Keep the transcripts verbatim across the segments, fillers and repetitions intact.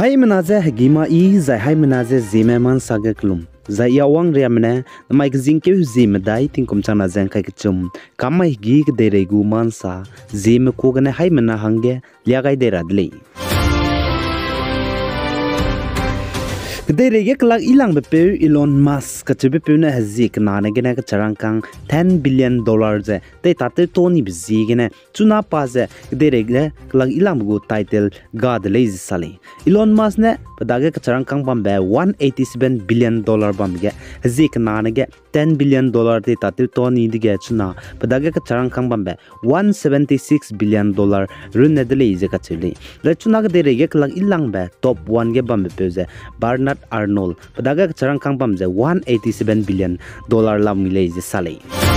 Hai menaze gima i zai hai menaze zeme man saga klum zai yawang riamne mai gzing ke zeme dai tingkum chana zang kai chum kamai gi de regu man sa zeme ko gane hai mena hange liagai de radle Kedai rege kelak ilang bepe Elon Musk kecebe pe na hazik na ne gena ke charangkang ten billion dollar je te tate toni bzi gena chuna pa je kedai rege kelak ilang bu title god lazy sali Elon Musk ne padage ke charangkang bam be one eighty seven billion dollar bam ge hazik na ne ge ten billion dollar te tate toni dige chuna padage ke charangkang bam be one seventy six billion dollar run ne de lazy ka chili le chuna kedai rege kelak ilang be top one ge bam be je Barnard Arnold padaga charang kang pam je one eighty seven billion dollar lam milei je salai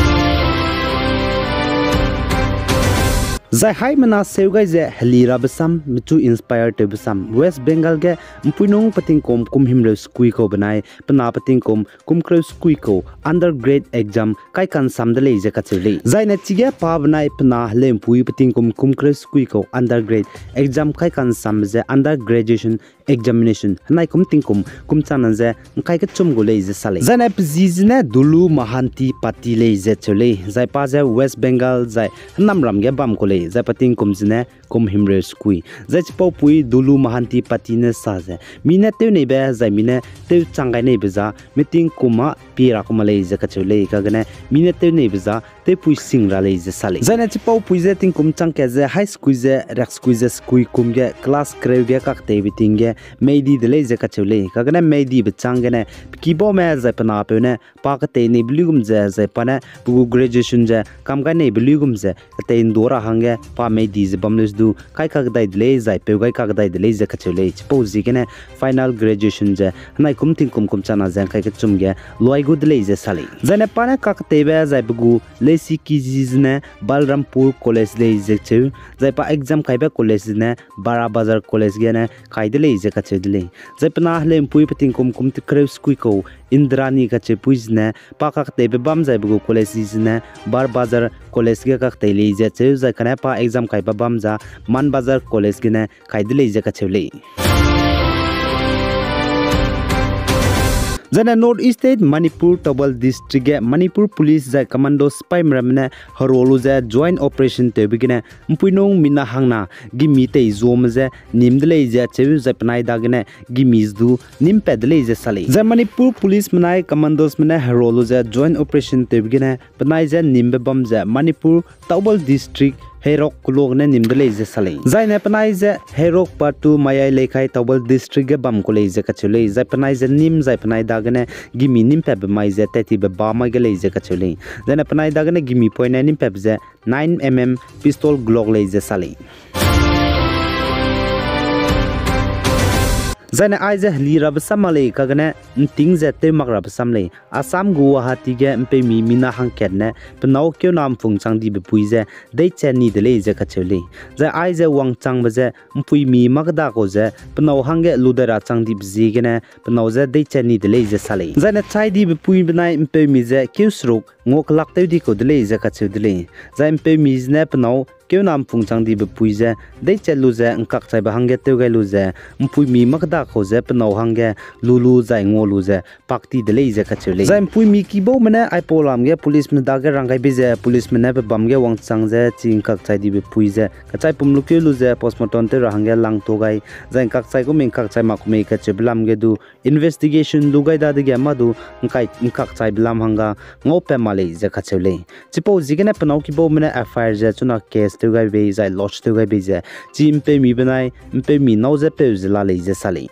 Zai hai mana seugai je helira besam mitu inspire te besam West Bengal ge mpunung pating kom kum himre skui ko banai pana pating kom kum kre skui ko undergrad exam kai kan samdale je kachili zai na chige pa banai pana lem pui pating kom kum kre skui ko undergrad exam kai kan samje undergraduation examination nai kum ting kum kum chanan je kai ka chum go le je sale zai na pzizne dulu mahanti pati le je chole zai pa je West Bengal zai namram ge bam ko le zai pating kum jine kum himre skui zai chpo pui dulu mahanti pati ne sa je mine te ne be zai mine te changai ne be za meeting kuma pira kuma le je ka chole ka gane mine te ne be za te pui singra le je sale zai na chpo pui je ting kum chang ke je high school je rex school je skui kum ge class kre ge ka te biting ge meidi de le je ka chole ka gane meidi be chang ge ne kibo me zai pana pe ne pa ka te ne blugum je zai pana bu graduation je kam ga ne blugum je ka te indora hange pa meidi je bamles du kai ka dai le zai pe gai ka dai le je ka chole chpo ji ge ne final graduation je nai kum ting kum kum chana zang kai ka chum ge loi gu de le je sale zai ne pana ka te be zai bu le si ki ji ne Balrampur college le je chu zai pa exam kai be college ne Bara Bazar college ge ne kai de le je ka chedle zai pana le pui pating kum kum te kre skui ko Indrani ka che puis ne pa ka te be bam zai bu college ji ne Bar Bazar college ge ka te le je chu zai kana pa exam kai ba bam za Man Bazar college ge ne kai de le je ka chele Zana North East State Manipur Tobal District ge Manipur Police zai commando spy mramne harolu za joint operation te bigine mpuinong mina hangna gimi te zom ze nimdle je chew za panai dagne gimis du nimpedle je sale za Manipur Police manai commandos mane harolu za joint operation te bigine panai za nimbe bam za Manipur Tobal District Herok kulog ne nimdle je sale zai ne panai je Herok patu mayai lekhai Tobal District ge bam kole je kachule zai panai je nim zai panai dagne gimi nim pe be mai je teti be ba mai ge le je kachule zai ne panai dagne gimi point nim pe je nine millimeter pistol glock le je sale Zana aiza lirab samale kagane ting zate magrab samle Assam Guwahati ge mpe mi mina hangketne pnau kyo nam phung chang di bepuize dei cheni de le je kachele za aiza wang chang baze mpui mi magda ko je pnau hange ludara chang di bzi gene pnau za dei cheni de le je sale zana chai di bepui benai mpe mi je kyusruk ngok lak te di ko de le je kachele za mpe mi ne pnau kyo nam phung chang di bepui je dei chelu je ngkak chai ba hange te ga lu je mpui mi magda ko je pnau hange lulu zai ngolu je pakti de le je kachele za mpui mi ki bo mane ai polam ge police me da ga rangai be je police me ne be bam ge wang chang je ching kak chai di bepui je ka chai pum lu ke lu je postmortem te range lang to gai za ngkak chai ko ming kak chai ma ko me ka cheblam ge du investigation du gai da de ge ma du ngkai ngkak chai blam hanga ngope ma le je kachele chipo jigene pnau ki bo mane F I R je chuna case to gai be zai lodge to gai be je chi mpe mi benai mpe mi nau je pe je la le je sale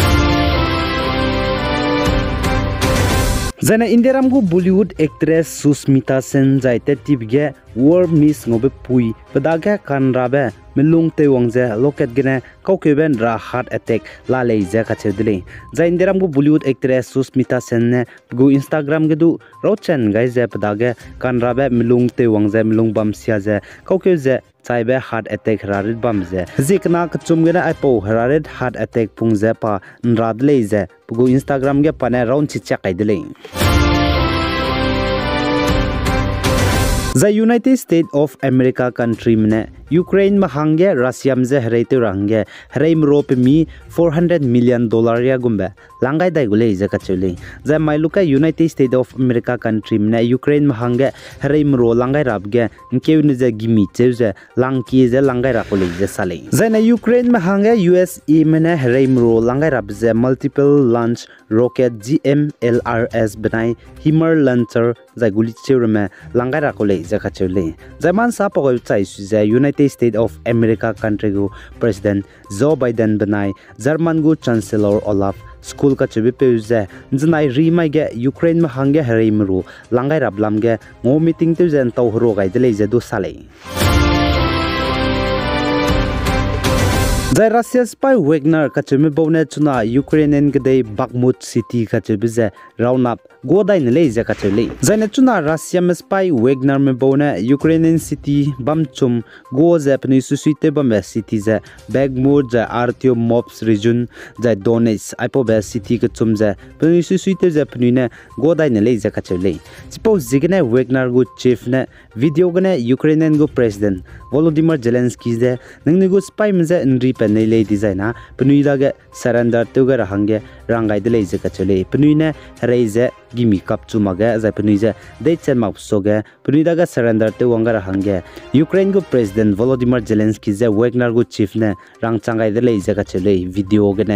Zana Indiaram go Bollywood actress Susmita Sen zai te tibge war miss ngobe pui padaga kanrabe melung te wangje loket gene kaukeben ra heart attack la le je ka chedile zai Indiaram go Bollywood actress Susmita Sen ne go Instagram ge du rochen gai je padaga kanrabe melung te wangje melung bam sia je kauke je chaibe heart attack rarit bam je zikna kchum gena aipo rarit heart attack pung je pa nrad le je go Instagram ge pane round chi cha kai dile The United States of America country mne Ukraine ma hange Russia mze hreite range hreim rope mi four hundred million dollar ya gumbe langai dai gule iza kachule za mailuka United States of America country mne Ukraine ma hange hreim ro langai rabge nke unze gimi cheuze langki ze langai rakole iza sale za na Ukraine ma hange U S A mne hreim ro langai rabze multiple launch rocket G M L R S banai Himar launcher za guli cheurme langai rakole iza kachule za man sa pogol chai su United States of America country go President Joe Biden banai German go Chancellor Olaf School ka chubi pe uze nznai rimai ge Ukraine ma hange harimru langai rablam ge ngo meeting te zen taw hro gai dele je do sale Zai Russia spy Wagner ka chumi bone chuna Ukrainian gdei Bakhmut city ka chubi ze round up godai ne le je ka chule zai na chuna Russia me spy Wagner me bone Ukrainian city bam chum go ze apni susuite bam city ze Bakhmut ze Artyom Mops region ze Donetsk ipo be city ka chum ze apni susuite ze apni ne godai ne le je ka chule suppose zigne Wagner go chief ne video gane Ukrainian go president Volodymyr Zelensky ze nangni go spy me ze nri ne le designa pnuida ge surrender to ga hange rangai de le je ka chole pnuine reize gimi kap chu maga za pnuize de chen map so ge pnuida ga surrender to wanga hange Ukraine go president Volodymyr Zelensky ze Wagner go chief ne rang changai de le je ka chole video ge ne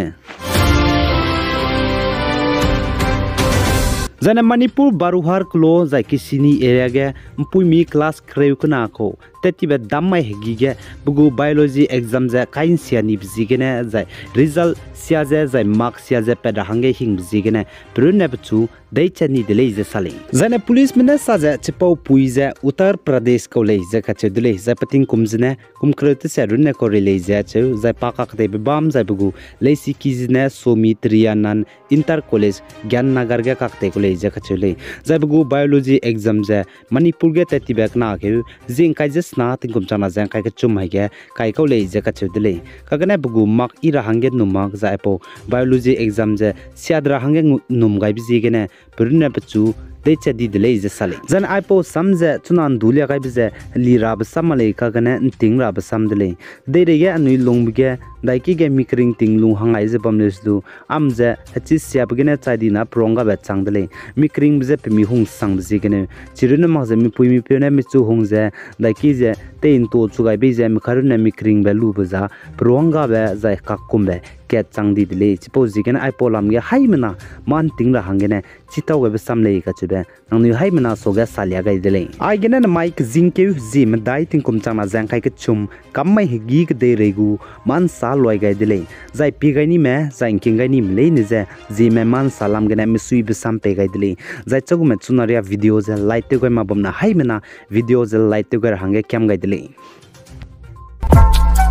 Zana Manipur Baruhar Klo Zai Kisini area ge mpui mi class kreu kana ko tetibe damai hegi ge bugu biology exam za kain siani bzigene zai result sia za zai mark sia za peda hange hing bzigene prune bchu dai chani dele ze sale zana police mena sa za chipau pui za Uttar Pradesh ko le za ka chedule za pating kumzne kum krete sa runne ko rele za che za pakak de bam za bugu leisi kizne somi trianan inter college gyan nagar ge kakte ko le za ka chule za bugu biology exam za Manipur ge tetibe na ke jing kai na tingkum chana jang kai ka chum hai ge kai ko le je ka chudle ka gane bugu mak ira hange numak za epo biology exam je siadra hange num gai bi ji gene purne pachu de chadi dele je sale zan ipo samje chunan dulia gai bi je lira ba samale ka gane ting ra ba samdele de re ge anui long ge dai ki ge mikring ting lung hangai je bamles du amje hachi siap gene chadi na pronga ba changdele mikring je pe mi hung sang ji gene chiruna ma je mi pui mi pe na mi chu hung je dai ki je te in to chu gai bi je mi kharuna mikring ba lu ba za pronga ba za ka kumbe ke changdi dele suppose ji gene ipo lam ge hai mena man ting ra hangene chitaw ge samle ka chube nang ni hai mena so ga salya gai dele ai gene na mic jingke Zeme dai ting kum chang na jang kai ke chum kam mai gi ge de regu man sa loi gai dele zai pi gai ni me zai king gai ni le ni je Zeme man salam gene mi sui bi sam pe gai dele zai chagu me chunaria video je light te goi ma bam na hai mena video je light te goi hange kyam gai dele